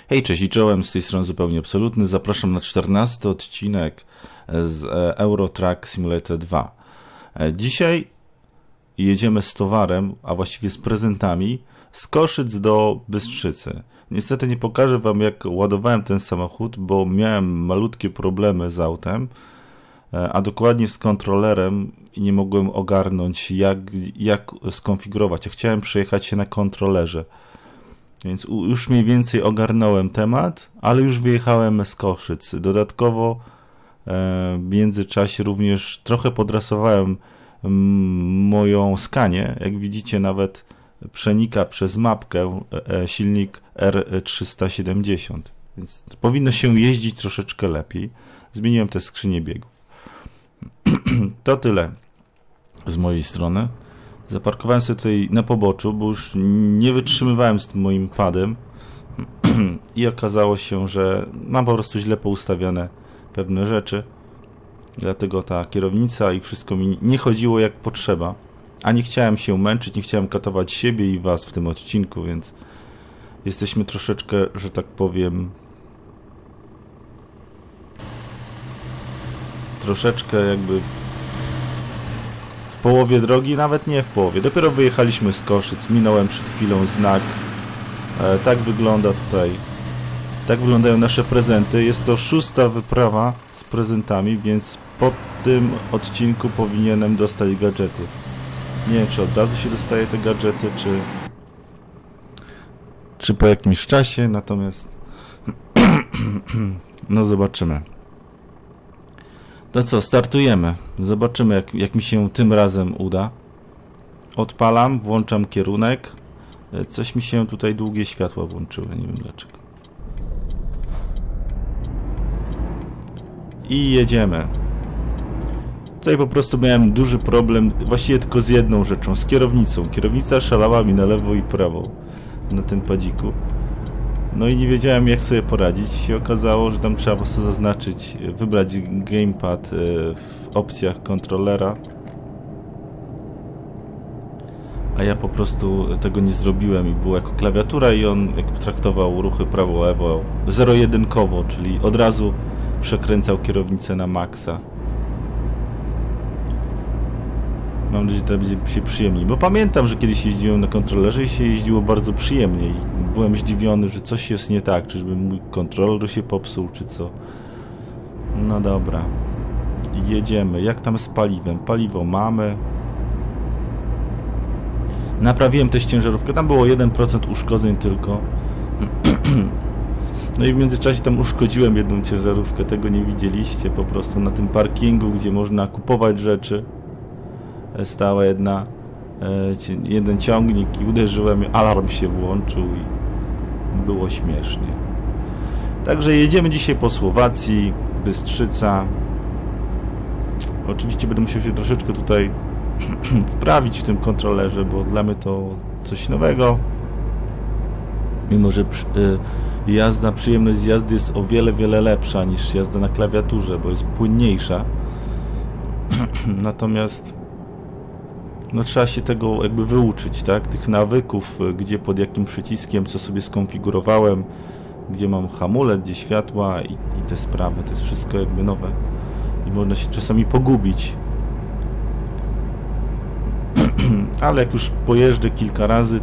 Hej, cześć i czołem, z tej strony Zupełnie Absolutny. Zapraszam na 14 odcinek z Euro Truck Simulator 2. Dzisiaj jedziemy z towarem, a właściwie z prezentami, z Koszyc do Bystrzycy. Niestety nie pokażę wam, jak ładowałem ten samochód, bo miałem malutkie problemy z autem, a dokładnie z kontrolerem i nie mogłem ogarnąć, jak skonfigurować. Ja chciałem przejechać się na kontrolerze. Więc już mniej więcej ogarnąłem temat, ale już wyjechałem z Koszyc. Dodatkowo w międzyczasie również trochę podrasowałem moją Scanię. Jak widzicie, nawet przenika przez mapkę silnik R370. Więc powinno się jeździć troszeczkę lepiej. Zmieniłem te skrzynie biegów. To tyle z mojej strony. Zaparkowałem sobie tutaj na poboczu, bo już nie wytrzymywałem z tym moim padem i okazało się, że mam po prostu źle poustawiane pewne rzeczy. Dlatego ta kierownica i wszystko mi nie chodziło jak potrzeba. A nie chciałem się męczyć, nie chciałem katować siebie i was w tym odcinku, więc jesteśmy troszeczkę, że tak powiem, troszeczkę jakby w połowie drogi, nawet nie w połowie. Dopiero wyjechaliśmy z Koszyc, minąłem przed chwilą znak. Tak wygląda tutaj. Tak wyglądają nasze prezenty. Jest to 6. wyprawa z prezentami, więc po tym odcinku powinienem dostać gadżety. Nie wiem, czy od razu się dostaje te gadżety, czy po jakimś czasie, natomiast no zobaczymy. To co, startujemy. Zobaczymy, jak mi się tym razem uda. Odpalam, włączam kierunek. Coś mi się tutaj długie światła włączyły, nie wiem dlaczego. I jedziemy. Tutaj po prostu miałem duży problem, właściwie tylko z jedną rzeczą, z kierownicą. Kierownica szalała mi na lewo i prawo na tym padziku. No i nie wiedziałem, jak sobie poradzić. Się okazało, że tam trzeba po prostu zaznaczyć, wybrać gamepad w opcjach kontrolera. A ja po prostu tego nie zrobiłem i było jako klawiatura i on jak traktował ruchy prawo-lewo zero-jedynkowo, czyli od razu przekręcał kierownicę na maksa. Mam nadzieję, że to będzie się przyjemniej, bo pamiętam, że kiedyś jeździłem na kontrolerze i się jeździło bardzo przyjemnie i byłem zdziwiony, że coś jest nie tak, czyżby mój kontroler się popsuł, czy co. No dobra, jedziemy. Jak tam z paliwem? Paliwo mamy. Naprawiłem tę ciężarówkę, tam było 1% uszkodzeń tylko. No i w międzyczasie tam uszkodziłem jedną ciężarówkę, tego nie widzieliście, po prostu na tym parkingu, gdzie można kupować rzeczy. Stała jeden ciągnik i uderzyłem, alarm się włączył i było śmiesznie. Także jedziemy dzisiaj po Słowacji, Bystrzyca. Oczywiście będę musiał się troszeczkę tutaj wprawić w tym kontrolerze, bo dla mnie to coś nowego. Mimo że przyjemność z jazdy jest o wiele, wiele lepsza niż jazda na klawiaturze, bo jest płynniejsza. Natomiast no trzeba się tego jakby wyuczyć, tak? Tych nawyków, gdzie pod jakim przyciskiem, co sobie skonfigurowałem, gdzie mam hamulec, gdzie światła i te sprawy. To jest wszystko jakby nowe i można się czasami pogubić. Ale jak już pojeżdżę kilka razy,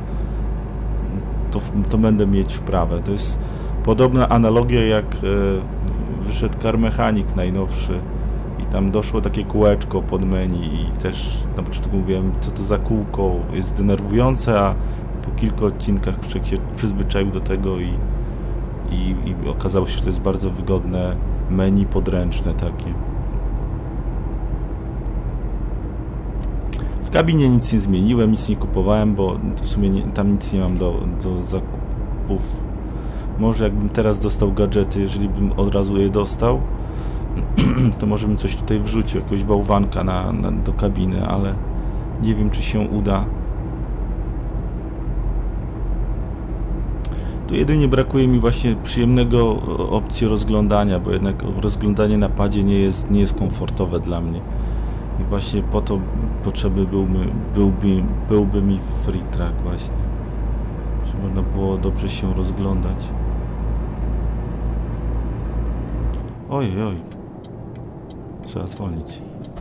to będę mieć wprawę. To jest podobna analogia, jak wyszedł Car Mechanic najnowszy i tam doszło takie kółeczko pod menu i też na początku mówiłem, co to za kółko, jest denerwujące, a po kilku odcinkach człowiek się przyzwyczaił do tego i okazało się, że to jest bardzo wygodne menu podręczne takie. W kabinie nic nie zmieniłem, nic nie kupowałem, bo w sumie tam nic nie mam do zakupów. Może jakbym teraz dostał gadżety, jeżeli bym od razu je dostał, to może bym coś tutaj wrzucił, jakiegoś bałwanka do kabiny, ale nie wiem, czy się uda. Tu jedynie brakuje mi właśnie przyjemnego opcji rozglądania, bo jednak rozglądanie na padzie nie jest komfortowe dla mnie. I właśnie po to potrzeby byłby mi free track właśnie. Żeby można było dobrze się rozglądać. Oj, oj. Trzeba zwolnić.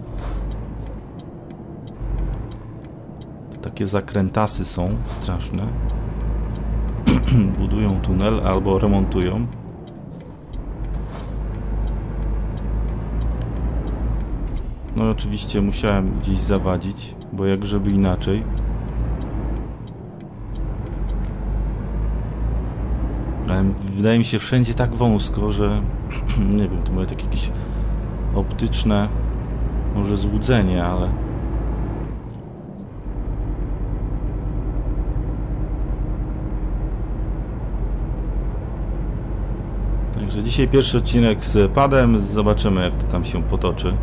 Takie zakrętasy są straszne. Budują tunel albo remontują. No oczywiście musiałem gdzieś zawadzić, bo jak żeby inaczej. Ale wydaje mi się wszędzie tak wąsko, że nie wiem, to moje takie jakieś optyczne może złudzenie, ale także dzisiaj pierwszy odcinek z padem, zobaczymy jak to tam się potoczy.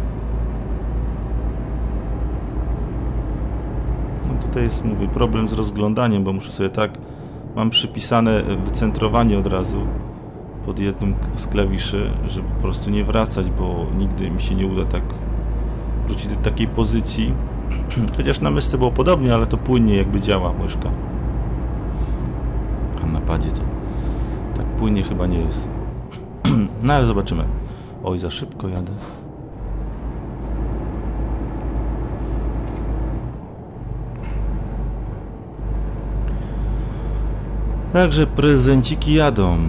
No tutaj jest, mówię, problem z rozglądaniem, bo muszę sobie tak, mam przypisane wycentrowanie od razu pod jednym z klawiszy, żeby po prostu nie wracać, bo nigdy mi się nie uda tak wrócić do takiej pozycji. Chociaż na myszce było podobnie, ale to płynnie jakby działa myszka. A na padzie to tak płynnie chyba nie jest. No ale zobaczymy. Oj, za szybko jadę. Także prezenciki jadą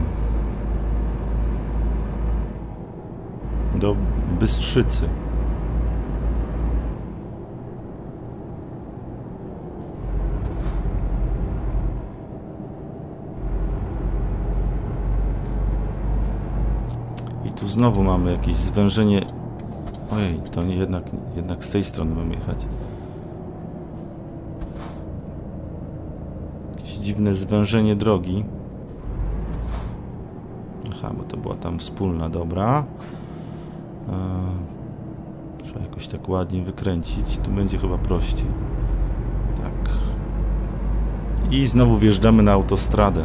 do Bystrzycy. I tu znowu mamy jakieś zwężenie. Ojej, to nie, jednak z tej strony mam jechać. Jakieś dziwne zwężenie drogi. Aha, bo to była tam wspólna, dobra. Trzeba jakoś tak ładnie wykręcić. Tu będzie chyba prościej. Tak. I znowu wjeżdżamy na autostradę.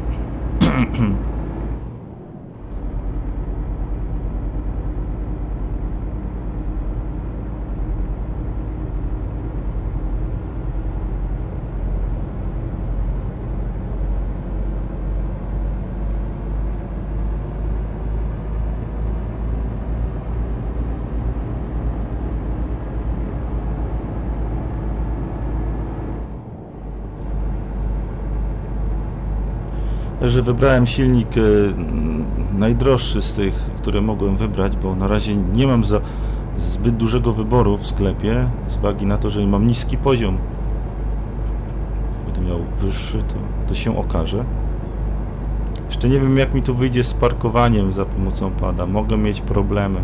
Że wybrałem silnik najdroższy z tych, które mogłem wybrać, bo na razie nie mam zbyt dużego wyboru w sklepie, z uwagi na to, że mam niski poziom. Będę miał wyższy, to się okaże. Jeszcze nie wiem, jak mi tu wyjdzie z parkowaniem za pomocą pada. Mogę mieć problemy.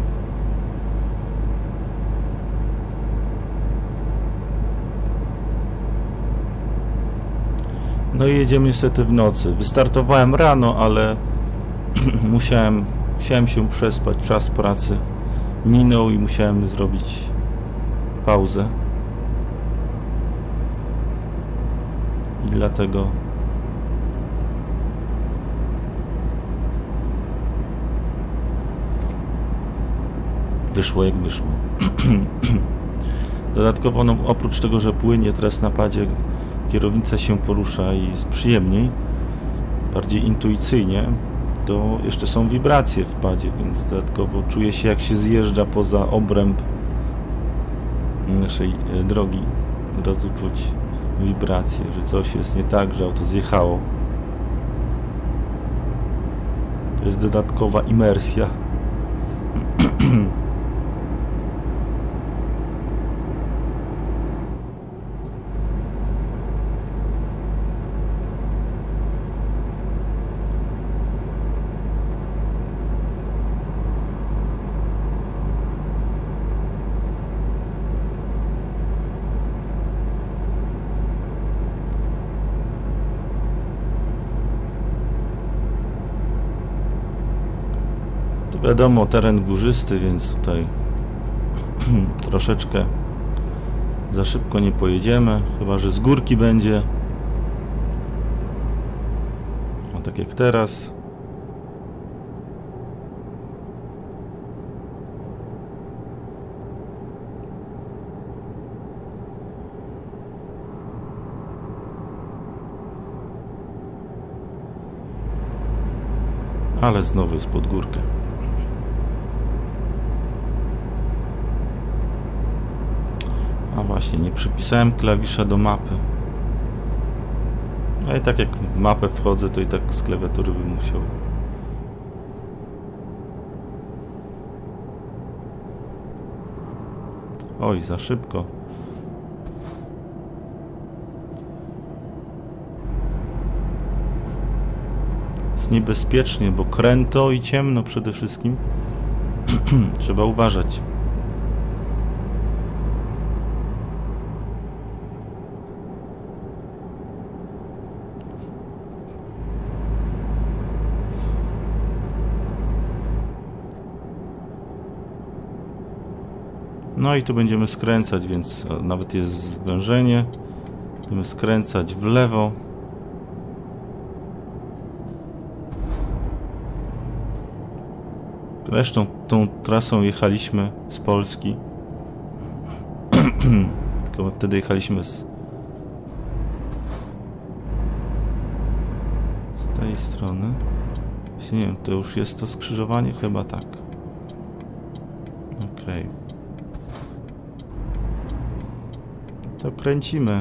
No i jedziemy niestety w nocy. Wystartowałem rano, ale musiałem się przespać. Czas pracy minął i musiałem zrobić pauzę. I dlatego wyszło jak wyszło. Dodatkowo, no, oprócz tego, że płynie teraz na padzie, kierownica się porusza i jest przyjemniej, bardziej intuicyjnie, to jeszcze są wibracje w padzie, więc dodatkowo czuję się, jak się zjeżdża poza obręb naszej drogi. Od razu czuć wibracje, że coś jest nie tak, że auto zjechało. To jest dodatkowa imersja. Wiadomo, teren górzysty, więc tutaj troszeczkę za szybko nie pojedziemy, chyba że z górki będzie. O, tak jak teraz. Ale znowu jest pod górkę. No właśnie, nie przypisałem klawisza do mapy. A i tak jak w mapę wchodzę, to i tak z klawiatury bym musiał. Oj, za szybko. Jest niebezpiecznie, bo kręto i ciemno przede wszystkim. Trzeba uważać. No i tu będziemy skręcać, więc nawet jest zwężenie. Będziemy skręcać w lewo. Zresztą tą trasą jechaliśmy z Polski. Tylko my wtedy jechaliśmy z tej strony. Jeśli nie wiem, to już jest to skrzyżowanie? Chyba tak. Okej. To kręcimy.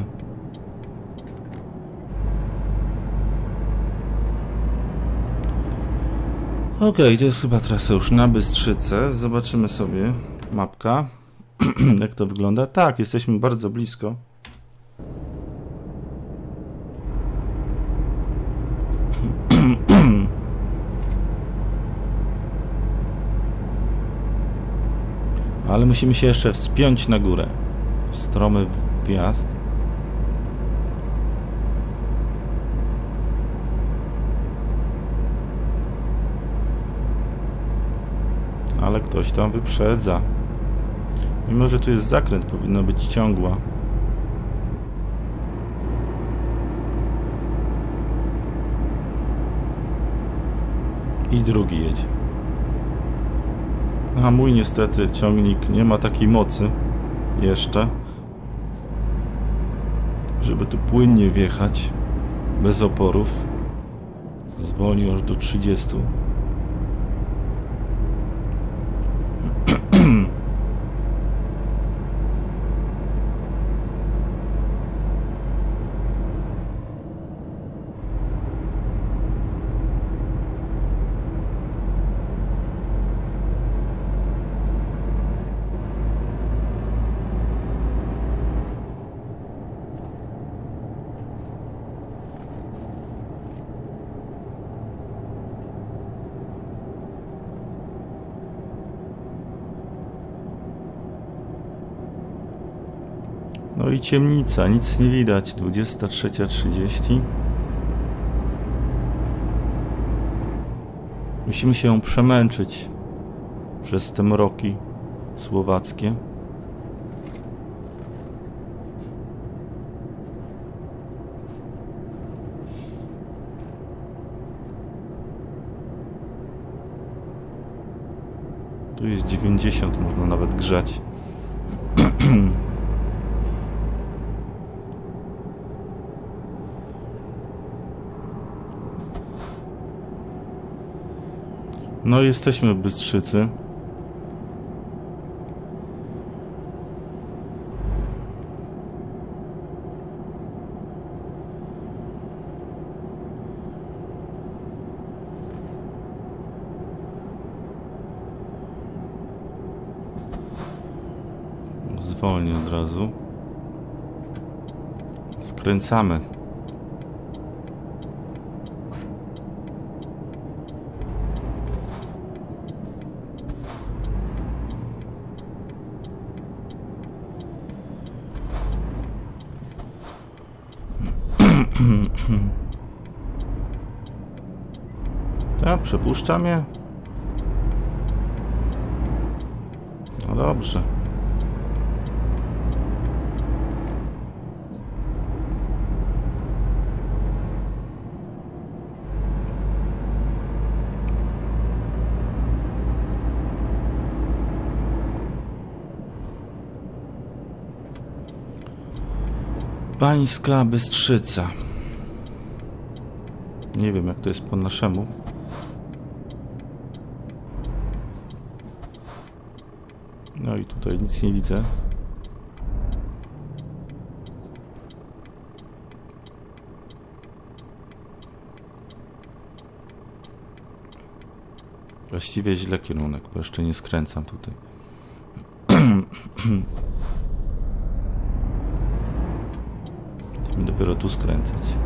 Okej, to jest chyba trasa już na Bystrzycę. Zobaczymy sobie mapka. Jak to wygląda. Tak, jesteśmy bardzo blisko. Ale musimy się jeszcze wspiąć na górę. Stromy wjazd. Ale ktoś tam wyprzedza. Mimo że tu jest zakręt, powinno być ciągła. I drugi jedzie. A mój niestety ciągnik nie ma takiej mocy jeszcze, żeby tu płynnie wjechać bez oporów. Zwolnił aż do 30. No i ciemnica, nic nie widać. 23:30. Musimy się przemęczyć przez te mroki słowackie. Tu jest 90, można nawet grzać. No jesteśmy w Bystrzycy. Zwolnię od razu. Skręcamy. Tak, przepuszczam je. No dobrze. Bańska Bystrzyca. Nie wiem, jak to jest po naszemu. No i tutaj nic nie widzę. Właściwie źle kierunek, bo jeszcze nie skręcam tutaj. Chcemy dopiero tu skręcać.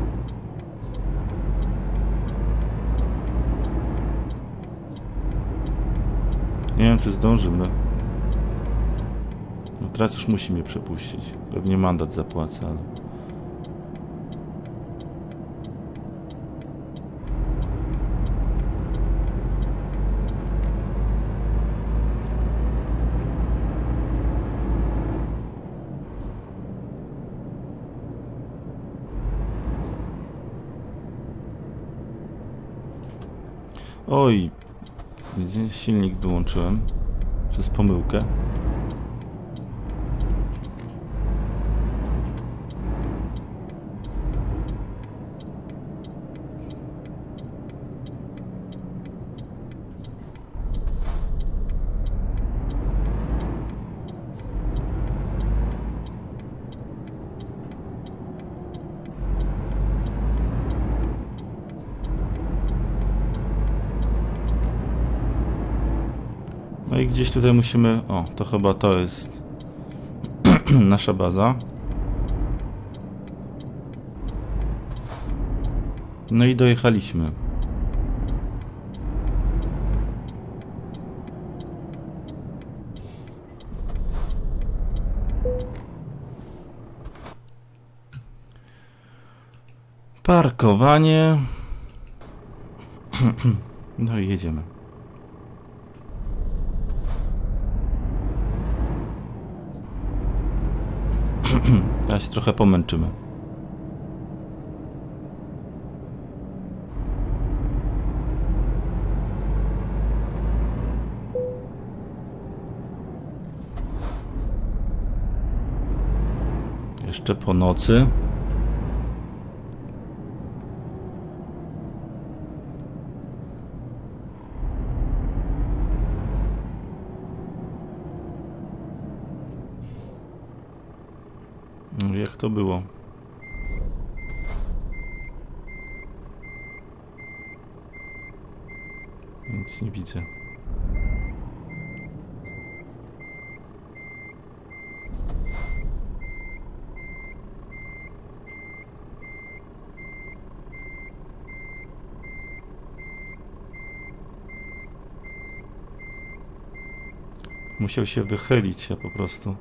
Nie wiem, czy zdążymy. No teraz już musi mnie przepuścić. Pewnie mandat zapłacę, ale... Oj, silnik wyłączyłem przez pomyłkę. No i gdzieś tutaj musimy... O, to chyba to jest nasza baza. No i dojechaliśmy. Parkowanie. No i jedziemy. Teraz się trochę pomęczymy. Jeszcze po nocy. Jak to było? Nic nie widzę. Musiał się wychylić, ja po prostu.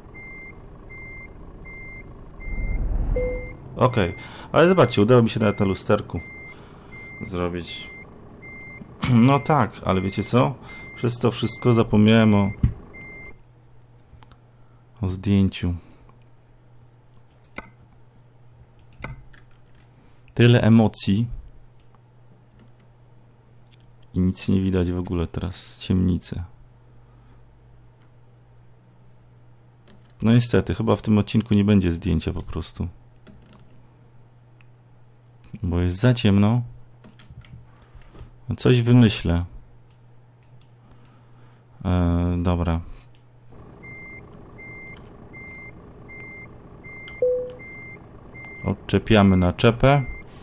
Okej, ale zobaczcie, udało mi się nawet na lusterku zrobić. No tak, ale wiecie co? Przez to wszystko zapomniałem o zdjęciu. Tyle emocji. I nic nie widać w ogóle teraz. Ciemnice. No niestety, chyba w tym odcinku nie będzie zdjęcia po prostu. Bo jest za ciemno. Coś wymyślę. Dobra. Odczepiamy naczepę.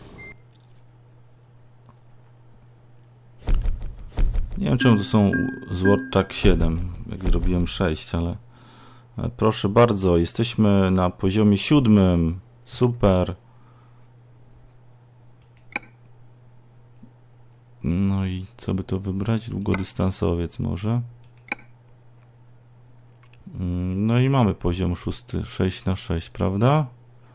Nie wiem, czemu to są z WordTrack 7, jak zrobiłem 6, ale proszę bardzo, jesteśmy na poziomie 7. Super. No i co by to wybrać? Długodystansowiec może. No i mamy poziom 6, 6×6, prawda?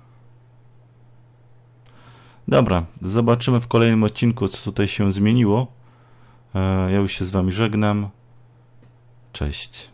Dobra, zobaczymy w kolejnym odcinku, co tutaj się zmieniło. Ja już się z wami żegnam. Cześć.